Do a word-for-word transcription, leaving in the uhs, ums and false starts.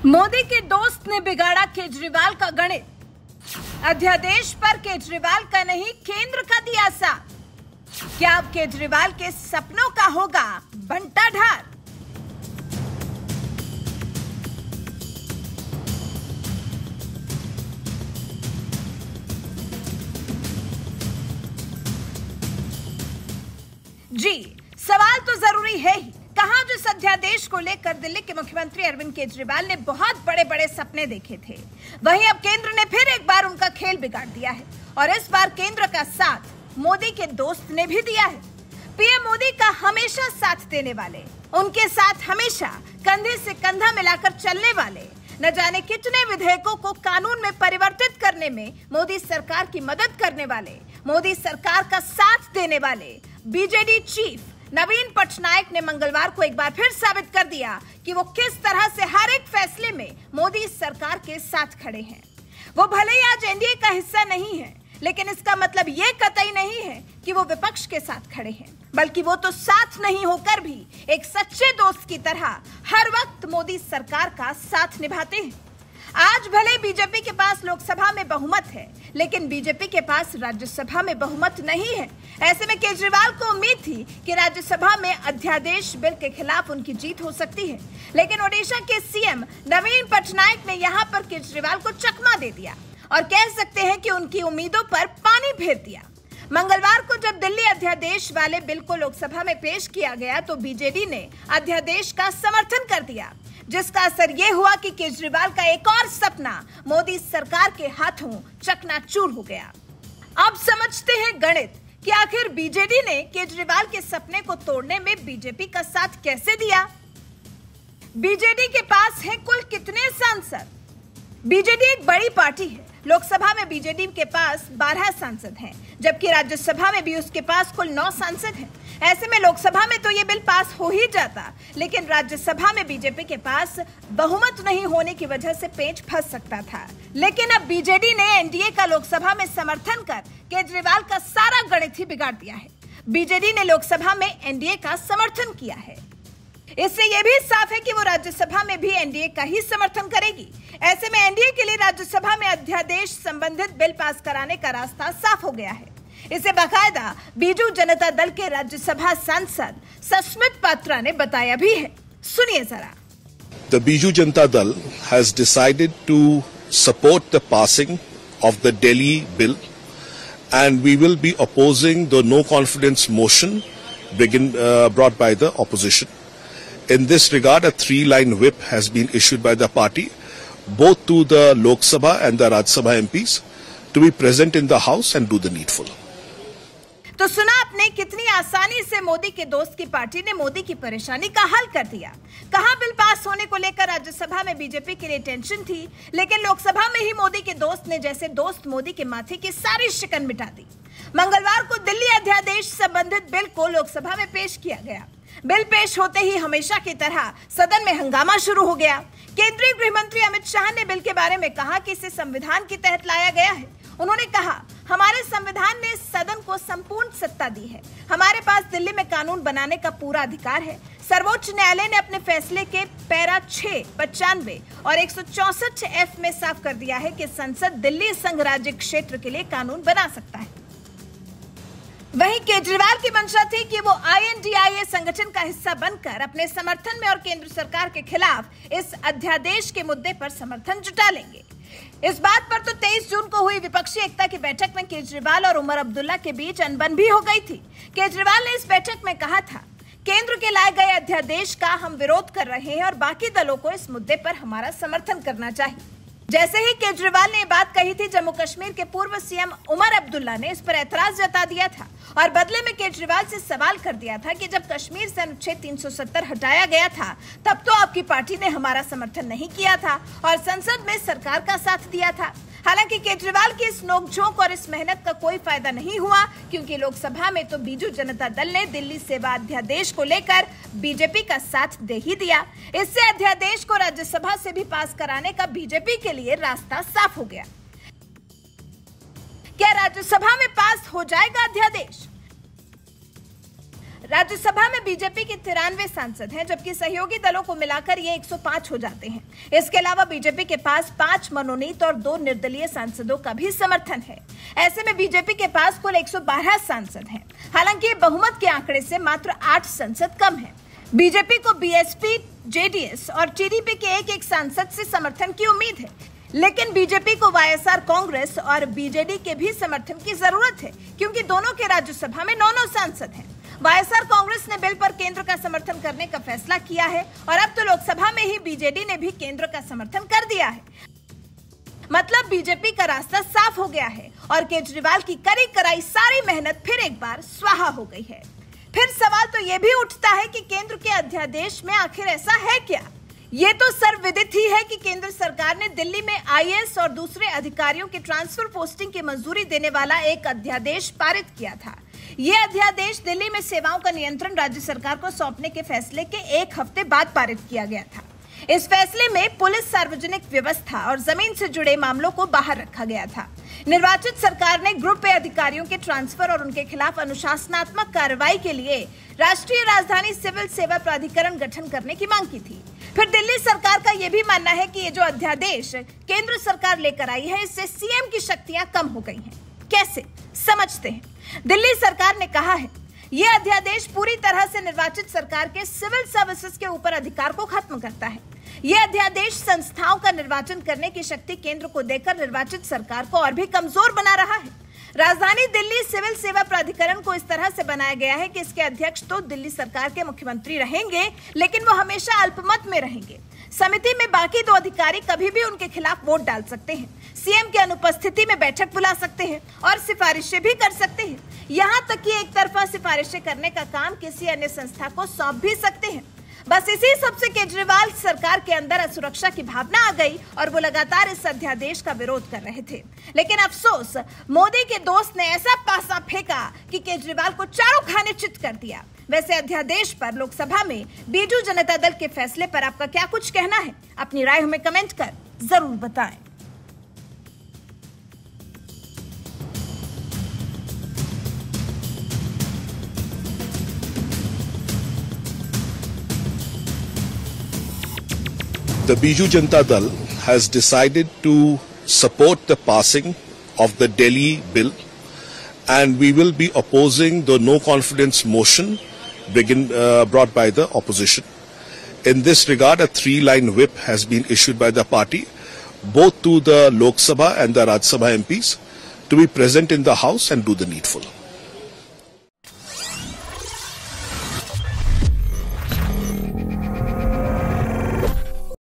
मोदी के दोस्त ने बिगाड़ा केजरीवाल का गणित। अध्यादेश पर केजरीवाल का नहीं केंद्र का दिया साथ। क्या अब केजरीवाल के सपनों का होगा बंटाढार? जी, सवाल तो जरूरी है ही। कहां जिस अध्यादेश को लेकर दिल्ली के मुख्यमंत्री अरविंद केजरीवाल ने बहुत बड़े बड़े सपने देखे थे, वहीं अब केंद्र ने फिर एक बार उनका खेल बिगाड़ दिया है और इस बार केंद्र का साथ मोदी के दोस्त ने भी दिया है। पीएम मोदी का हमेशा साथ देने वाले, उनके साथ हमेशा कंधे से कंधा मिलाकर चलने वाले, न जाने कितने विधेयकों को कानून में परिवर्तित करने में मोदी सरकार की मदद करने वाले, मोदी सरकार का साथ देने वाले बीजेडी चीफ नवीन पटनायक ने मंगलवार को एक बार फिर साबित कर दिया कि वो किस तरह से हर एक फैसले में मोदी सरकार के साथ खड़े हैं। वो भले ही आज एनडीए का हिस्सा नहीं है, लेकिन इसका मतलब ये कतई नहीं है कि वो विपक्ष के साथ खड़े हैं, बल्कि वो तो साथ नहीं होकर भी एक सच्चे दोस्त की तरह हर वक्त मोदी सरकार का साथ निभाते हैं। आज भले बीजेपी के पास लोकसभा में बहुमत है, लेकिन बीजेपी के पास राज्यसभा में बहुमत नहीं है। ऐसे में केजरीवाल को उम्मीद थी कि राज्यसभा में अध्यादेश बिल के खिलाफ उनकी जीत हो सकती है, लेकिन ओडिशा के सीएम नवीन पटनायक ने यहां पर केजरीवाल को चकमा दे दिया और कह सकते हैं कि उनकी उम्मीदों पर पानी फेर दिया। मंगलवार को जब दिल्ली अध्यादेश वाले बिल को लोकसभा में पेश किया गया तो बीजेडी ने अध्यादेश का समर्थन कर दिया, जिसका असर यह हुआ कि केजरीवाल का एक और सपना मोदी सरकार के हाथों चकनाचूर हो गया। अब समझते हैं गणित कि आखिर बीजेडी ने केजरीवाल के सपने को तोड़ने में बीजेपी का साथ कैसे दिया। बीजेडी के पास है कुल कितने सांसद? बीजेडी एक बड़ी पार्टी है। लोकसभा में बीजेडी के पास बारह सांसद हैं, जबकि राज्यसभा में भी उसके पास कुल नौ सांसद हैं। ऐसे में लोकसभा में तो ये बिल पास हो ही जाता, लेकिन राज्यसभा में बीजेपी के पास बहुमत नहीं होने की वजह से पेंच फंस सकता था। लेकिन अब बीजेडी ने एनडीए का लोकसभा में समर्थन कर केजरीवाल का सारा गणित ही बिगाड़ दिया है। बीजेडी ने लोकसभा में एनडीए का समर्थन किया है, इससे यह भी साफ है कि वो राज्यसभा में भी एनडीए का ही समर्थन करेगी। ऐसे में एनडीए के लिए राज्यसभा में अध्यादेश संबंधित बिल पास कराने का रास्ता साफ हो गया है। इसे बाकायदा बीजू जनता दल के राज्यसभा सांसद सस्मित पात्रा ने बताया भी है। सुनिए जरा। The Biju Janata Dal has decided to support the passing of the Delhi bill, and we will be opposing the no confidence motion begin, uh, brought by the opposition. In this regard, a three-line whip has been issued by the party, both to the Lok Sabha and the Rajya Sabha M Ps, to be present in the House and do the needful. तो सुना आपने, कितनी आसानी से मोदी के दोस्त की party ने मोदी की परेशानी का हल कर दिया। कहां बिल पास होने को लेकर राज्यसभा में बीजेपी के लिए टेंशन थी, लेकिन लोकसभा में ही मोदी के दोस्त ने जैसे दोस्त मोदी के माथे की सारी शिकन मिटा दी। मंगलवार को दिल्ली अध्यादेश संबंधित बिल को लोकसभा में पेश किया गया। बिल पेश होते ही हमेशा की तरह सदन में हंगामा शुरू हो गया। केंद्रीय गृह मंत्री अमित शाह ने बिल के बारे में कहा कि इसे संविधान के तहत लाया गया है। उन्होंने कहा, हमारे संविधान ने सदन को संपूर्ण सत्ता दी है। हमारे पास दिल्ली में कानून बनाने का पूरा अधिकार है। सर्वोच्च न्यायालय ने अपने फैसले के पैरा छह, पचानवे और एक सौ चौसठ एफ में साफ कर दिया है कि संसद दिल्ली संघ राज्य क्षेत्र के लिए कानून बना सकता है। वहीं केजरीवाल की मंशा थी कि वो आईएनडीआईए संगठन का हिस्सा बनकर अपने समर्थन में और केंद्र सरकार के खिलाफ इस अध्यादेश के मुद्दे पर समर्थन जुटा लेंगे। इस बात पर तो तेईस जून को हुई विपक्षी एकता की बैठक में केजरीवाल और उमर अब्दुल्ला के बीच अनबन भी हो गई थी। केजरीवाल ने इस बैठक में कहा था, केंद्र के लाए गए अध्यादेश का हम विरोध कर रहे हैं और बाकी दलों को इस मुद्दे पर हमारा समर्थन करना चाहिए। जैसे ही केजरीवाल ने ये बात कही थी, जम्मू कश्मीर के पूर्व सीएम उमर अब्दुल्ला ने इस पर ऐतराज जता दिया था और बदले में केजरीवाल से सवाल कर दिया था कि जब कश्मीर से अनुच्छेद तीन सौ सत्तर हटाया गया था, तब तो आपकी पार्टी ने हमारा समर्थन नहीं किया था और संसद में सरकार का साथ दिया था। हालांकि केजरीवाल की इस नोकझोंक और इस मेहनत का कोई फायदा नहीं हुआ, क्योंकि लोकसभा में तो बीजू जनता दल ने दिल्ली सेवा अध्यादेश को लेकर बीजेपी का साथ दे ही दिया। इससे अध्यादेश को राज्यसभा से भी पास कराने का बीजेपी के लिए रास्ता साफ हो गया। क्या राज्यसभा में पास हो जाएगा अध्यादेश? राज्यसभा में बीजेपी के तिरानवे सांसद हैं, जबकि सहयोगी दलों को मिलाकर ये एक सौ पाँच हो जाते हैं। इसके अलावा बीजेपी के पास पांच मनोनीत और दो निर्दलीय सांसदों का भी समर्थन है। ऐसे में बीजेपी के पास कुल एक सौ बारह सांसद हैं। हालांकि बहुमत के आंकड़े से मात्र आठ सांसद कम है। बीजेपी को बीएसपी, जेडीएस और टीडीपी के एक एक सांसद से समर्थन की उम्मीद है, लेकिन बीजेपी को वाईएसआर कांग्रेस और बीजेडी के भी समर्थन की जरूरत है, क्योंकि दोनों के राज्यसभा में नौ नौ सांसद हैं। वाईएसआर कांग्रेस ने बिल पर केंद्र का समर्थन करने का फैसला किया है और अब तो लोकसभा में ही बीजेडी ने भी केंद्र का समर्थन कर दिया है। मतलब बीजेपी का रास्ता साफ हो गया है और केजरीवाल की कड़ी कराई सारी मेहनत फिर एक बार स्वाहा हो गई है। फिर सवाल तो यह भी उठता है कि केंद्र के अध्यादेश में आखिर ऐसा है क्या? ये तो सर्वविदित ही है कि केंद्र सरकार ने दिल्ली में आईएएस और दूसरे अधिकारियों के ट्रांसफर पोस्टिंग की मंजूरी देने वाला एक अध्यादेश पारित किया था। ये अध्यादेश दिल्ली में सेवाओं का नियंत्रण राज्य सरकार को सौंपने के फैसले के एक हफ्ते बाद पारित किया गया था। इस फैसले में पुलिस, सार्वजनिक व्यवस्था और जमीन से जुड़े मामलों को बाहर रखा गया था। निर्वाचित सरकार ने ग्रुप ए अधिकारियों के ट्रांसफर और उनके खिलाफ अनुशासनात्मक कार्रवाई के लिए राष्ट्रीय राजधानी सिविल सेवा प्राधिकरण गठन करने की मांग की थी। फिर दिल्ली सरकार का यह भी मानना है कि ये जो अध्यादेश केंद्र सरकार लेकर आई है, इससे सीएम की शक्तियां कम हो गई हैं। कैसे? समझते हैं। दिल्ली सरकार ने कहा है ये अध्यादेश पूरी तरह से निर्वाचित सरकार के सिविल सर्विसेज के ऊपर अधिकार को खत्म करता है। यह अध्यादेश संस्थाओं का निर्वाचन करने की शक्ति केंद्र को देकर निर्वाचित सरकार को और भी कमजोर बना रहा है। राजधानी दिल्ली सिविल सेवा प्राधिकरण को इस तरह से बनाया गया है कि इसके अध्यक्ष तो दिल्ली सरकार के मुख्यमंत्री रहेंगे, लेकिन वो हमेशा अल्पमत में रहेंगे। समिति में बाकी दो अधिकारी कभी भी उनके खिलाफ वोट डाल सकते हैं, सीएम की अनुपस्थिति में बैठक बुला सकते हैं और सिफारिशें भी कर सकते हैं। यहाँ तक कि एक तरफा सिफारिशें करने का काम किसी अन्य संस्था को सौंप भी सकते हैं। बस इसी सबसे केजरीवाल सरकार के अंदर असुरक्षा की भावना आ गई और वो लगातार इस अध्यादेश का विरोध कर रहे थे। लेकिन अफसोस, मोदी के दोस्त ने ऐसा पासा फेंका कि केजरीवाल को चारों खाने चित कर दिया। वैसे अध्यादेश पर लोकसभा में बीजू जनता दल के फैसले पर आपका क्या कुछ कहना है? अपनी राय हमें कमेंट कर जरूर बताएं। The Biju Janata Dal has decided to support the passing of the Delhi bill, and we will be opposing the no confidence motion begin, uh, brought by the opposition. In this regard, a three-line whip has been issued by the party, both to the Lok Sabha and the Rajya Sabha M Ps, to be present in the House and do the needful.